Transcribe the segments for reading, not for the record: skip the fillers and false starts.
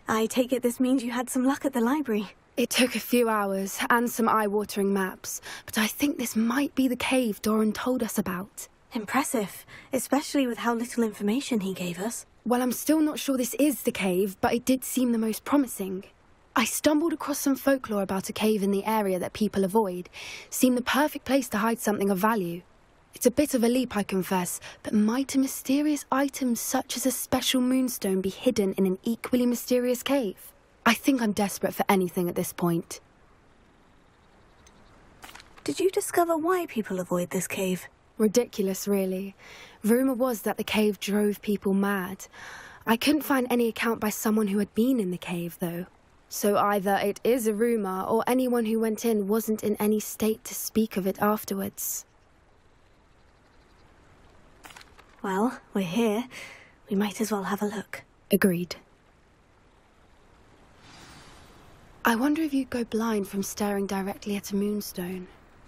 I take it this means you had some luck at the library. It took a few hours and some eye-watering maps, but I think this might be the cave Doran told us about. Impressive, especially with how little information he gave us. Well, I'm still not sure this is the cave, but it did seem the most promising. I stumbled across some folklore about a cave in the area that people avoid. Seemed the perfect place to hide something of value. It's a bit of a leap, I confess, but might a mysterious item such as a special moonstone be hidden in an equally mysterious cave? I think I'm desperate for anything at this point. Did you discover why people avoid this cave? Ridiculous, really. Rumour was that the cave drove people mad. I couldn't find any account by someone who had been in the cave, though. So either it is a rumour, or anyone who went in wasn't in any state to speak of it afterwards. Well, we're here. We might as well have a look. Agreed. I wonder if you'd go blind from staring directly at a moonstone.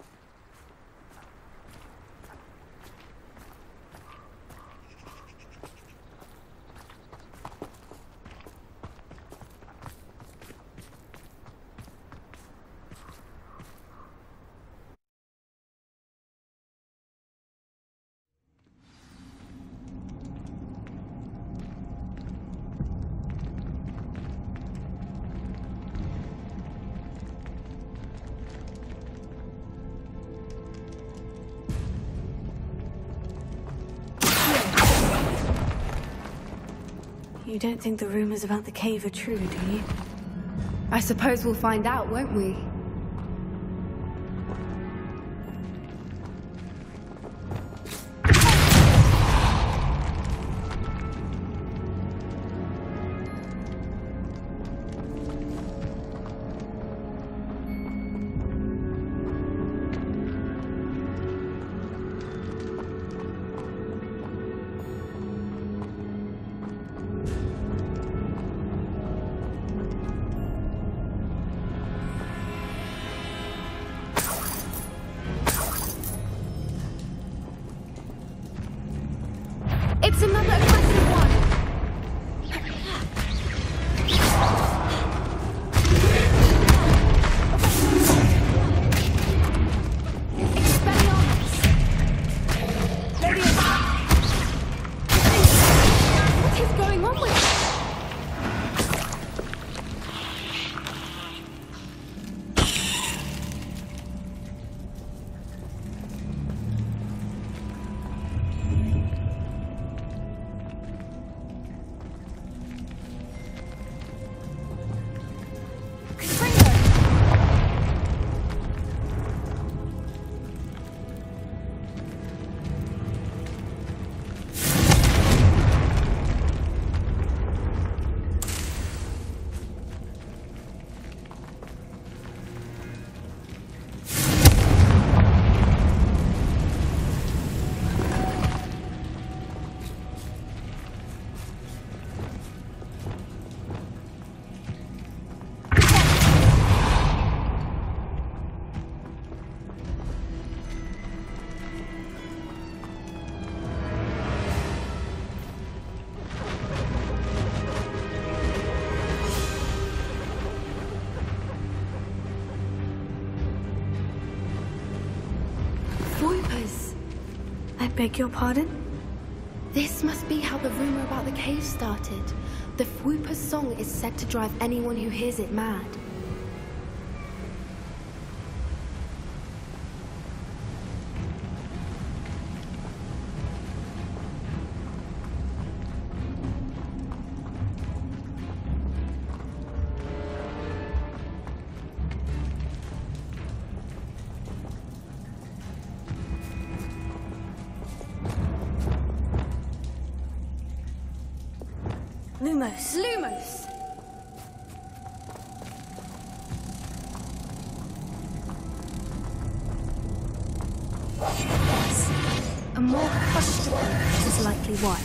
You don't think the rumors about the cave are true, do you? I suppose we'll find out, won't we? It's another aggressive one! Expelliarmus! What is going on with it? I beg your pardon? This must be how the rumor about the cave started. The Fwooper's song is said to drive anyone who hears it mad. Lumos. Lumos! Yes. A more hushed approach is likely wise.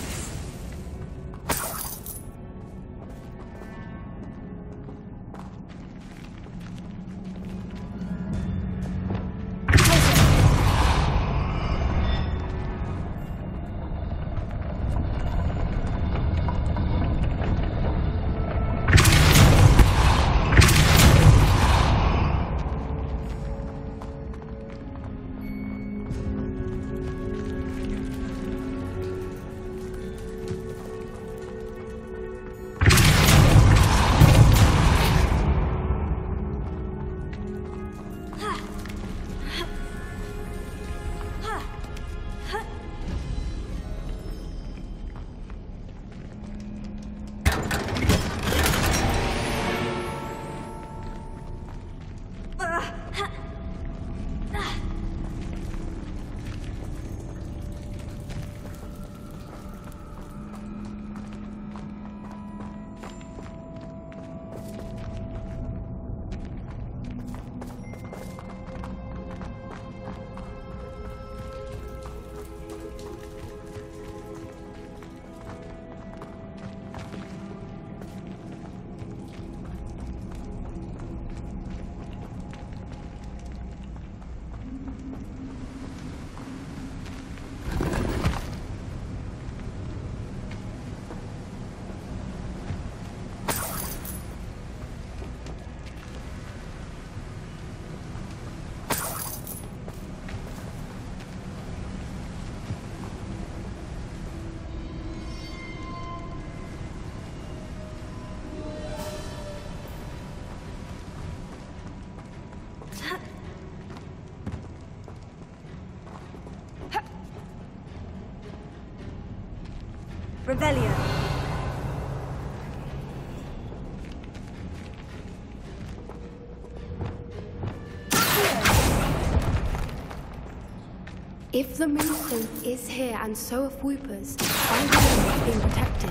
If the Moonstone is here and so are Whoopers, I know it's being protected.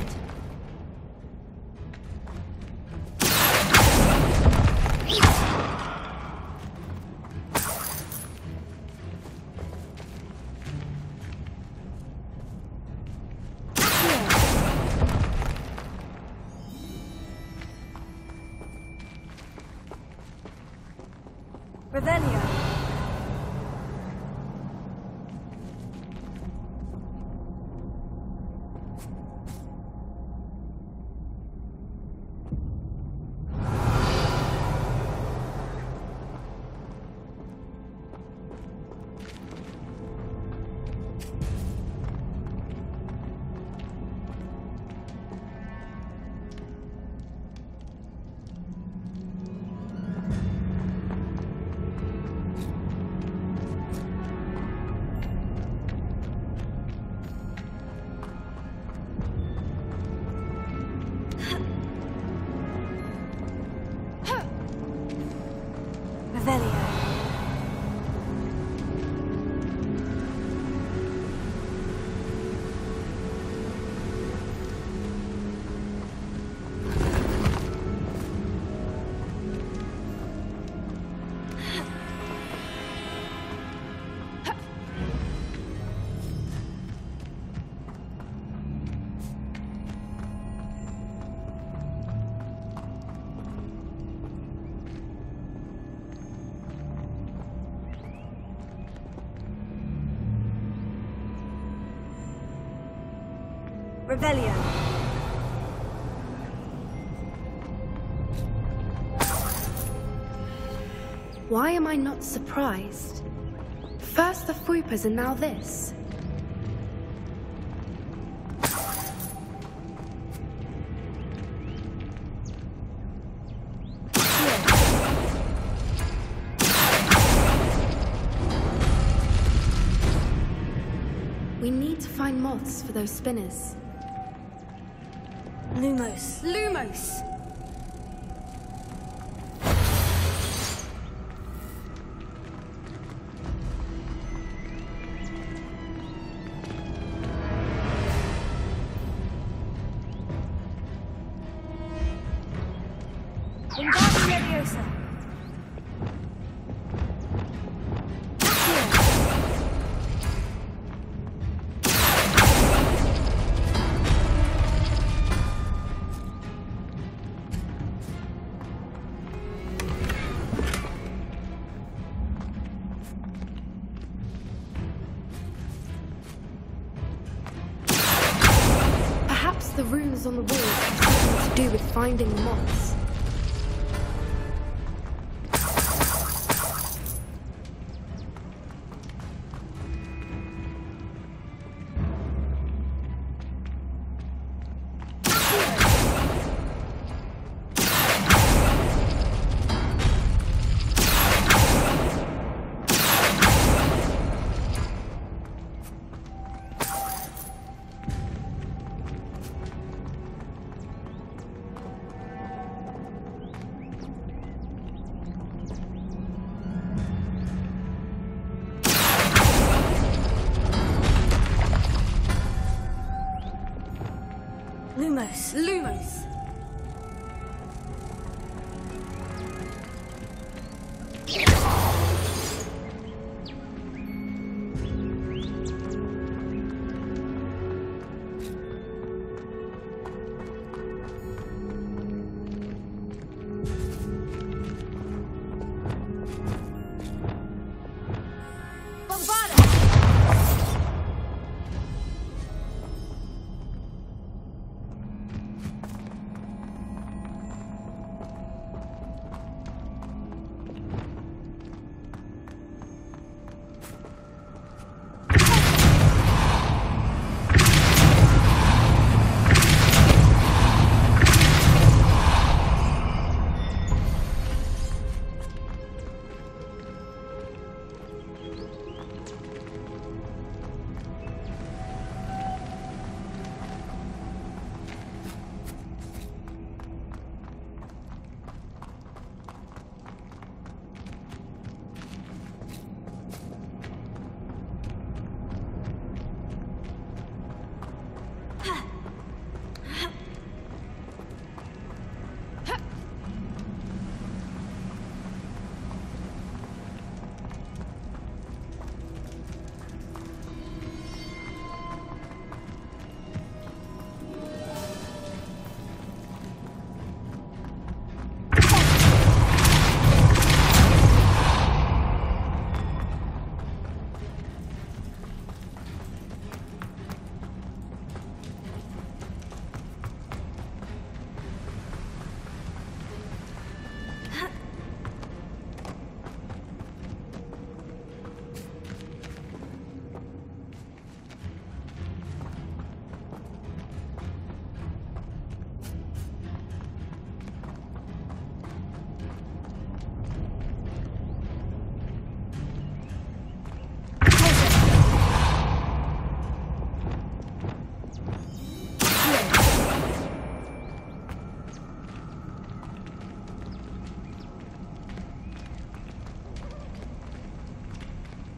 Revelio. Revelio. Why am I not surprised? First the Whoopers and now this. We need to find moths for those spinners. Lumos. Lumos! Wingardium Leviosa. Perhaps the runes on the walls have something to do with finding the moths. Lumos. Lumos!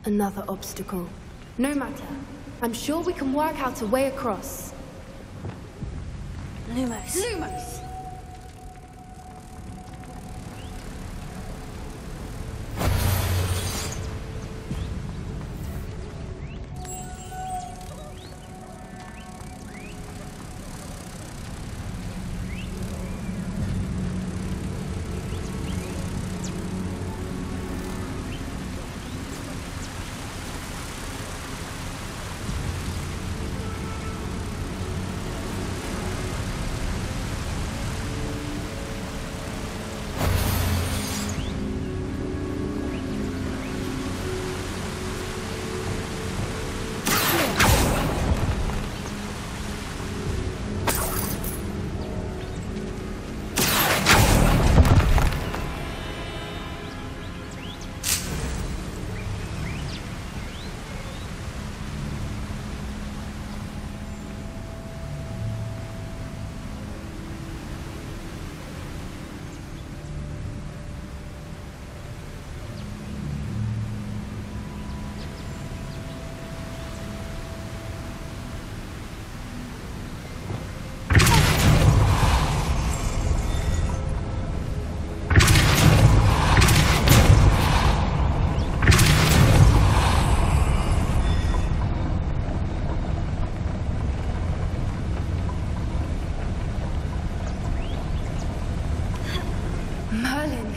Another obstacle. No matter. I'm sure we can work out a way across. Lumos. Lumos! Merlin.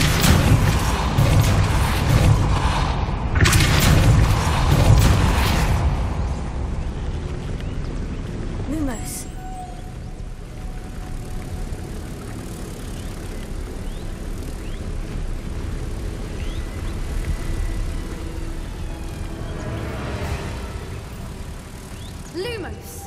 Lumos. Lumos!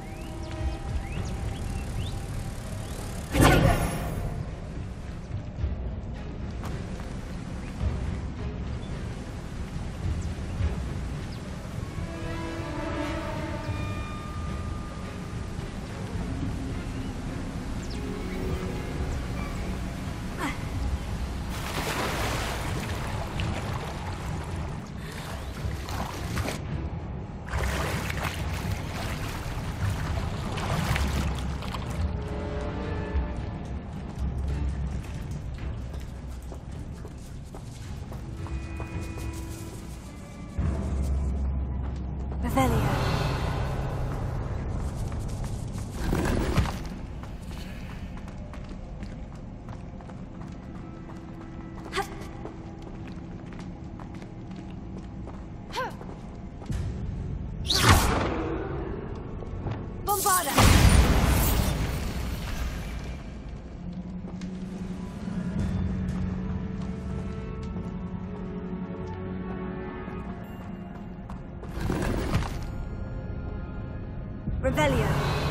Revelio. Bombarda! Revelio.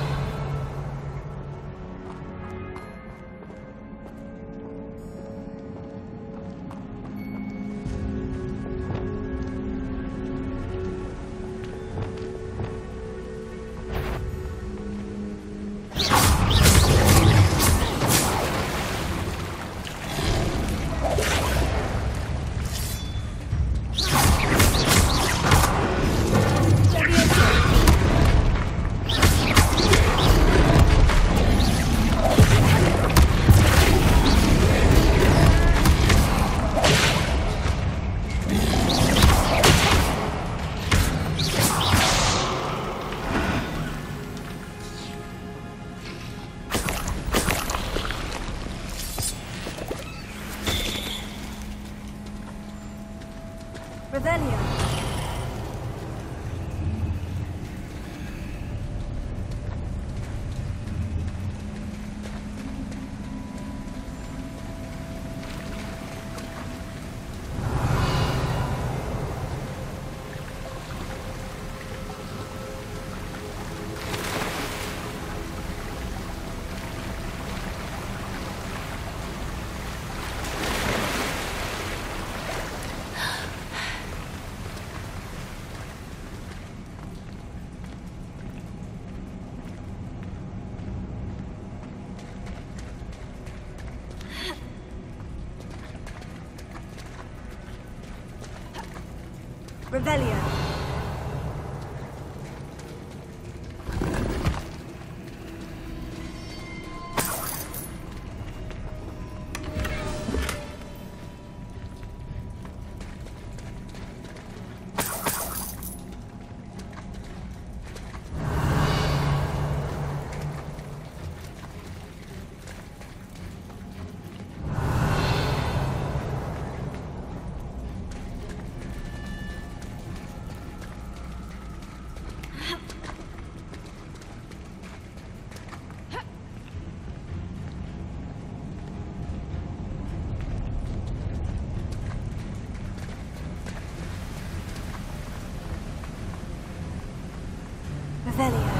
Revelio. Revelio. Revelio.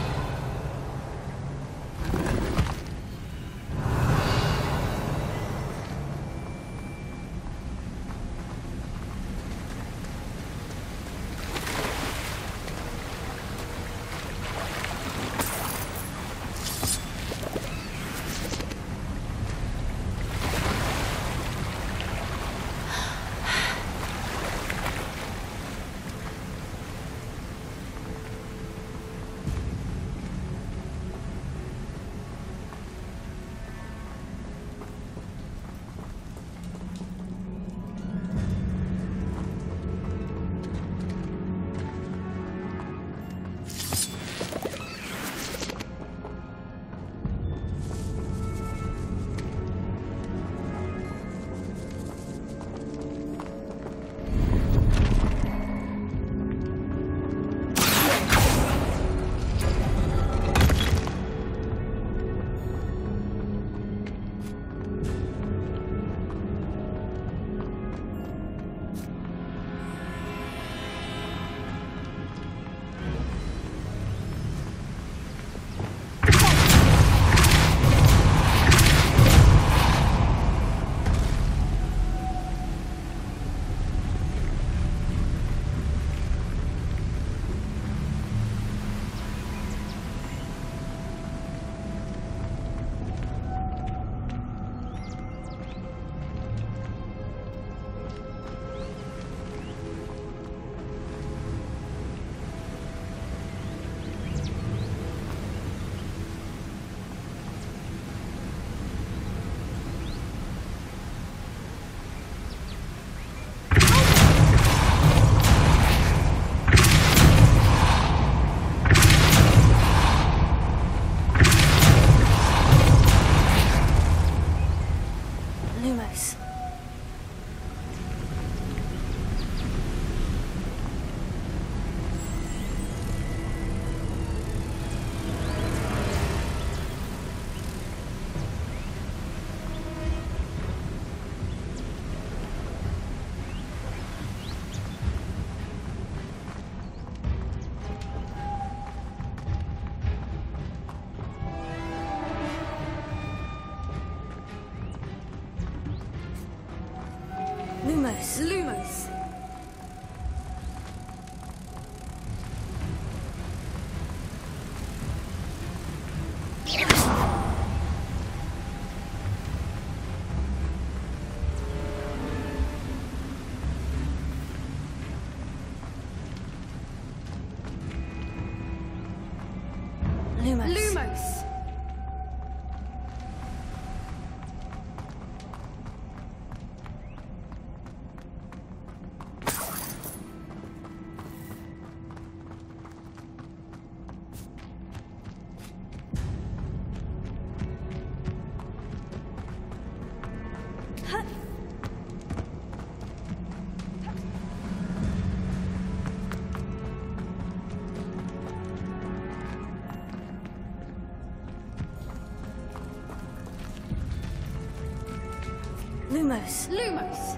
Lumos. Lumos. Lumos. Lumos. Lumos. Lumos. Lumos.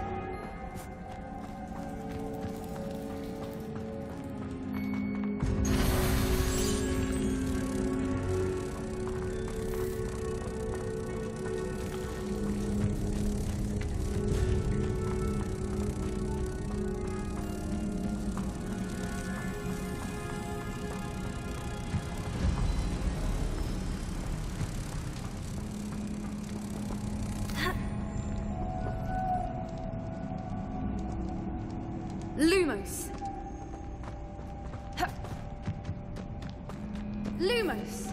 Lumos. Lumos!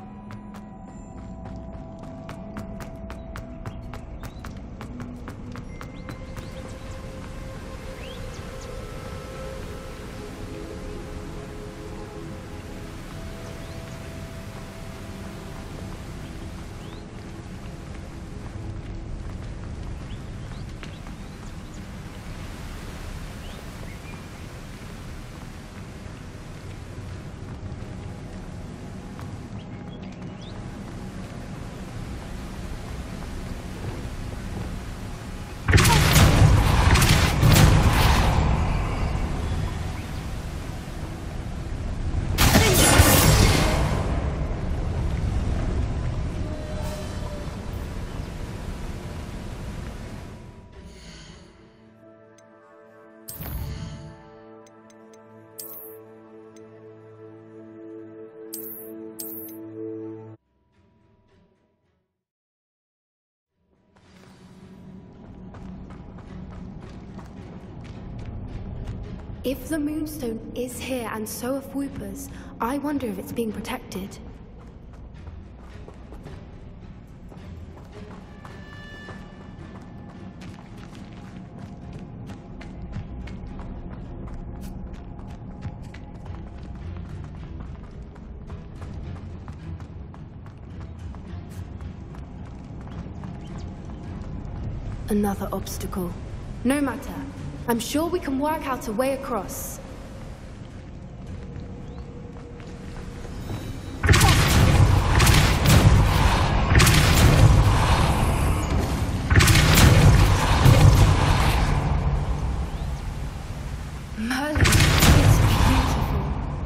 If the Moonstone is here and so are Whoopers, I wonder if it's being protected. Another obstacle. No matter. I'm sure we can work out a way across. Merlin, it's beautiful.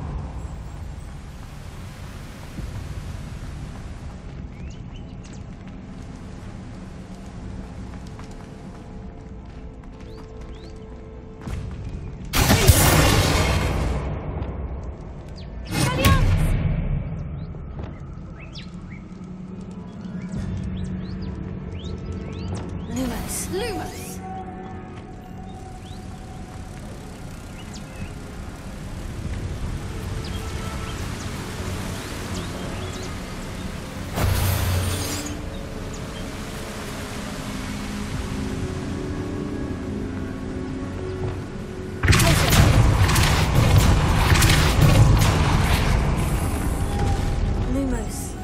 Lumos! Lumos.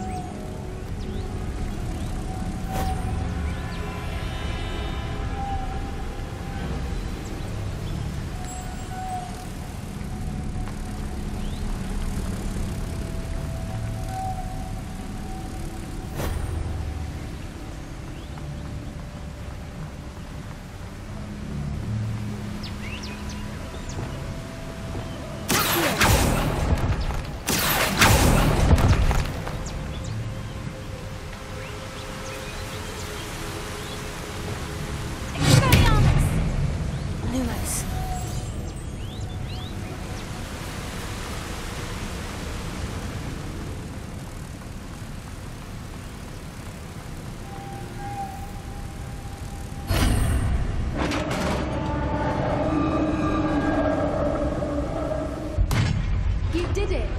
Lumos. You did it!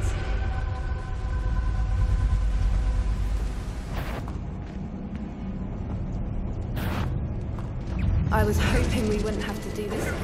I was hoping we wouldn't have to do this again.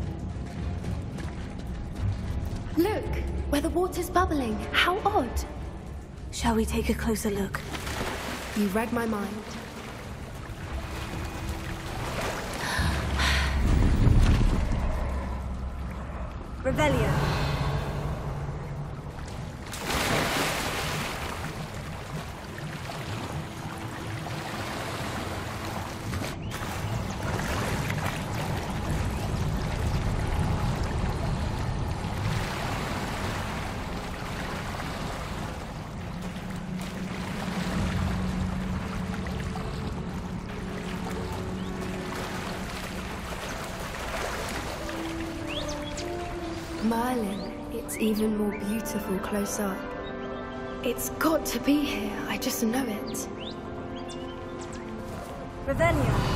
Look, where the water's bubbling. How odd. Shall we take a closer look? You read my mind. Revelio. Merlin, it's even more beautiful close up. It's got to be here, I just know it. Revelio.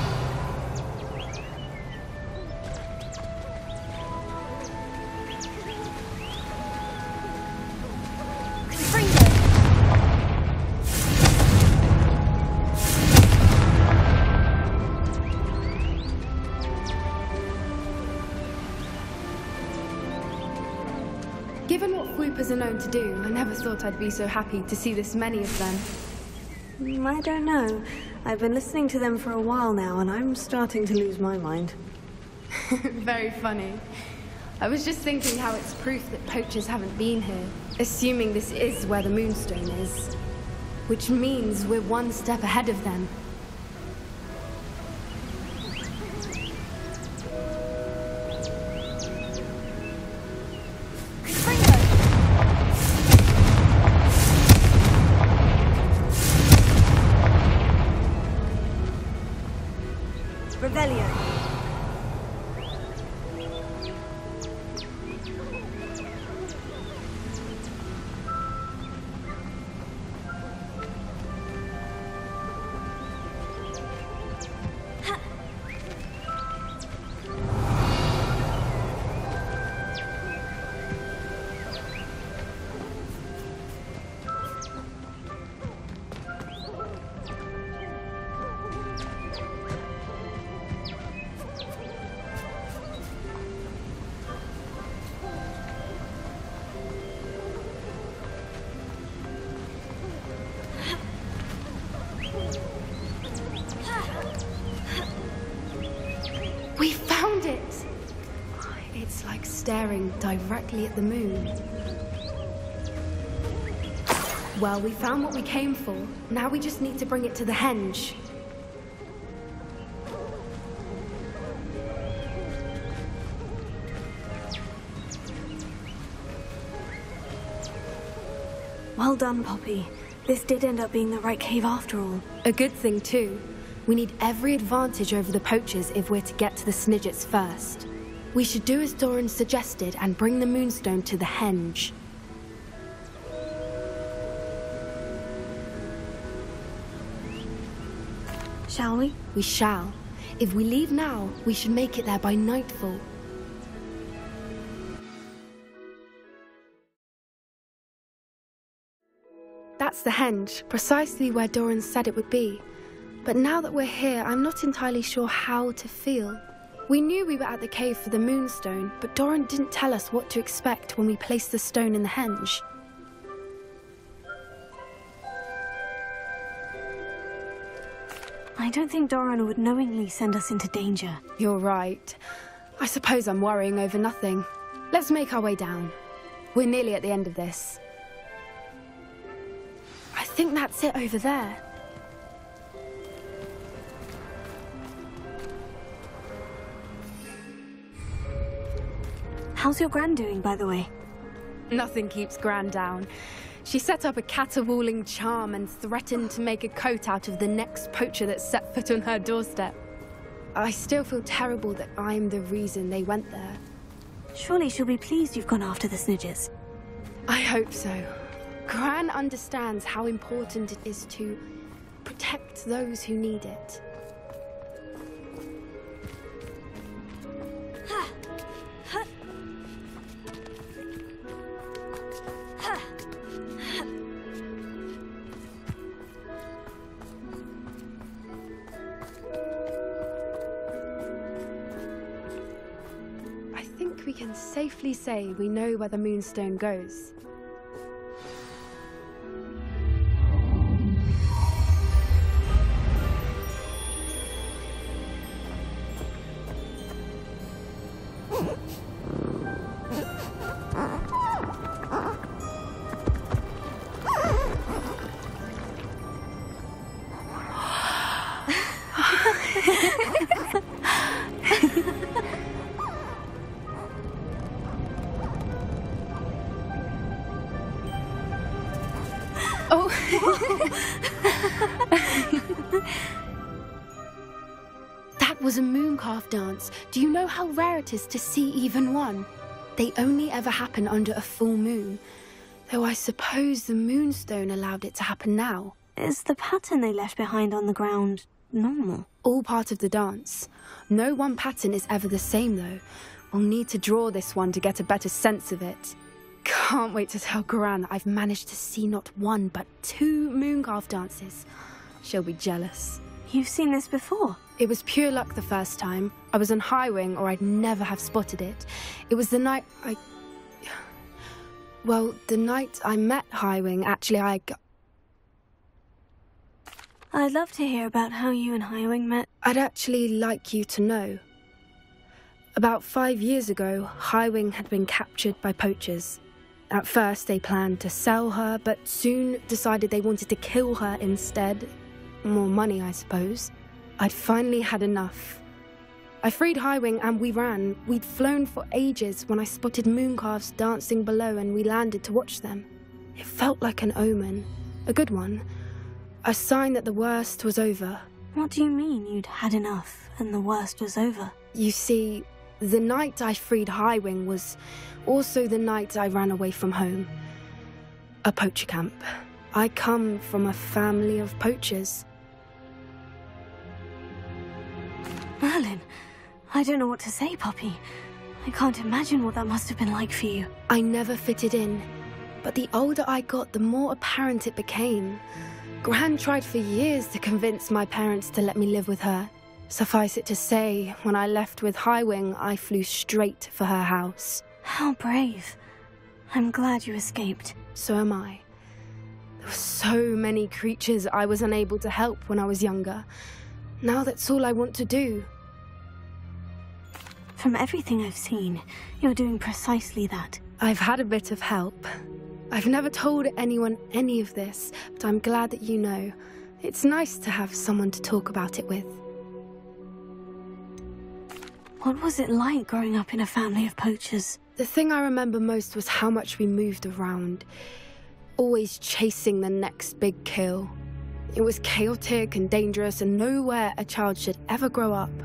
Given what Fwoopas are known to do, I never thought I'd be so happy to see this many of them. I don't know. I've been listening to them for a while now, and I'm starting to lose my mind. Very funny. I was just thinking how it's proof that poachers haven't been here, assuming this is where the Moonstone is. Which means we're one step ahead of them. Revelio. We found it! It's like staring directly at the moon. Well, we found what we came for. Now we just need to bring it to the henge. Well done, Poppy. This did end up being the right cave after all. A good thing, too. We need every advantage over the poachers if we're to get to the Snidgets first. We should do as Doran suggested and bring the Moonstone to the henge. Shall we? We shall. If we leave now, we should make it there by nightfall. That's the henge, precisely where Doran said it would be. But now that we're here, I'm not entirely sure how to feel. We knew we were at the cave for the Moonstone, but Doran didn't tell us what to expect when we placed the stone in the henge. I don't think Doran would knowingly send us into danger. You're right. I suppose I'm worrying over nothing. Let's make our way down. We're nearly at the end of this. I think that's it over there. How's your Gran doing, by the way? Nothing keeps Gran down. She set up a caterwauling charm and threatened to make a coat out of the next poacher that set foot on her doorstep. I still feel terrible that I'm the reason they went there. Surely she'll be pleased you've gone after the Snidgets. I hope so. Gran understands how important it is to protect those who need it. I think we can safely say we know where the Moonstone goes. was a mooncalf dance. Do you know how rare it is to see even one? They only ever happen under a full moon. Though I suppose the moonstone allowed it to happen now. Is the pattern they left behind on the ground normal? All part of the dance. No one pattern is ever the same, though. We'll need to draw this one to get a better sense of it. Can't wait to tell Gran that I've managed to see not one, but 2 mooncalf dances. She'll be jealous. You've seen this before? It was pure luck the first time. I was on Highwing, or I'd never have spotted it. It was the night Well, the night I met Highwing, actually, I'd love to hear about how you and Highwing met. I'd actually like you to know. About 5 years ago, Highwing had been captured by poachers. At first, they planned to sell her, but soon decided they wanted to kill her instead. More money, I suppose. I'd finally had enough. I freed Highwing and we ran. We'd flown for ages when I spotted mooncalves dancing below and we landed to watch them. It felt like an omen. A good one. A sign that the worst was over. What do you mean you'd had enough and the worst was over? You see, the night I freed Highwing was also the night I ran away from home. A poacher camp. I come from a family of poachers. Merlin, I don't know what to say, Poppy. I can't imagine what that must have been like for you. I never fitted in, but the older I got, the more apparent it became. Gran tried for years to convince my parents to let me live with her. Suffice it to say, when I left with Highwing, I flew straight for her house. How brave. I'm glad you escaped. So am I. There were so many creatures I was unable to help when I was younger. Now that's all I want to do. From everything I've seen, you're doing precisely that. I've had a bit of help. I've never told anyone any of this, but I'm glad that you know. It's nice to have someone to talk about it with. What was it like growing up in a family of poachers? The thing I remember most was how much we moved around, always chasing the next big kill. It was chaotic and dangerous and nowhere a child should ever grow up.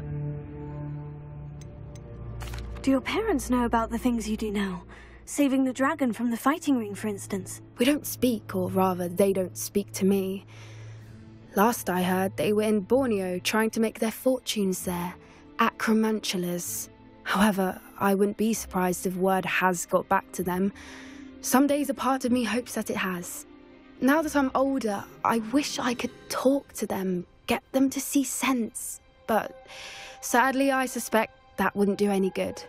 Do your parents know about the things you do now? Saving the dragon from the fighting ring, for instance? We don't speak, or rather, they don't speak to me. Last I heard, they were in Borneo trying to make their fortunes there, at Acromantulas. However, I wouldn't be surprised if word has got back to them. Some days a part of me hopes that it has. Now that I'm older, I wish I could talk to them, get them to see sense. But sadly, I suspect that wouldn't do any good.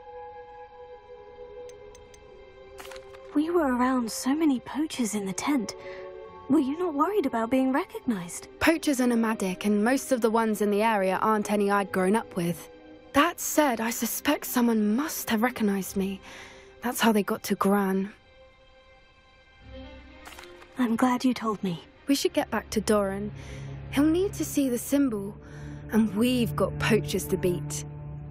We were around so many poachers in the tent. Were you not worried about being recognized? Poachers are nomadic, and most of the ones in the area aren't any I'd grown up with. That said, I suspect someone must have recognized me. That's how they got to Gran. I'm glad you told me. We should get back to Doran. He'll need to see the symbol, and we've got poachers to beat.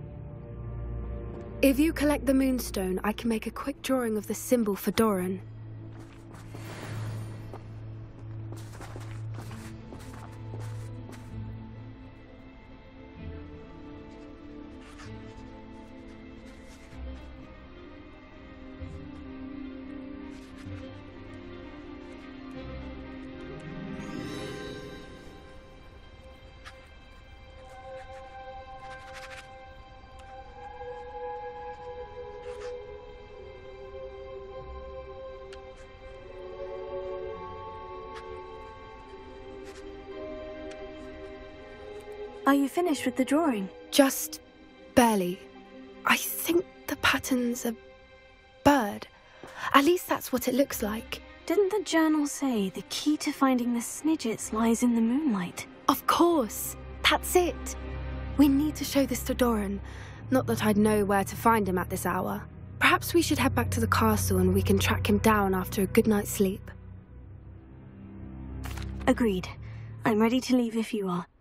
If you collect the moonstone, I can make a quick drawing of the symbol for Doran. Are you finished with the drawing? Just barely. I think the pattern's a bird. At least that's what it looks like. Didn't the journal say the key to finding the Snidgets lies in the moonlight? Of course. That's it. We need to show this to Doran. Not that I'd know where to find him at this hour. Perhaps we should head back to the castle and we can track him down after a good night's sleep. Agreed. I'm ready to leave if you are.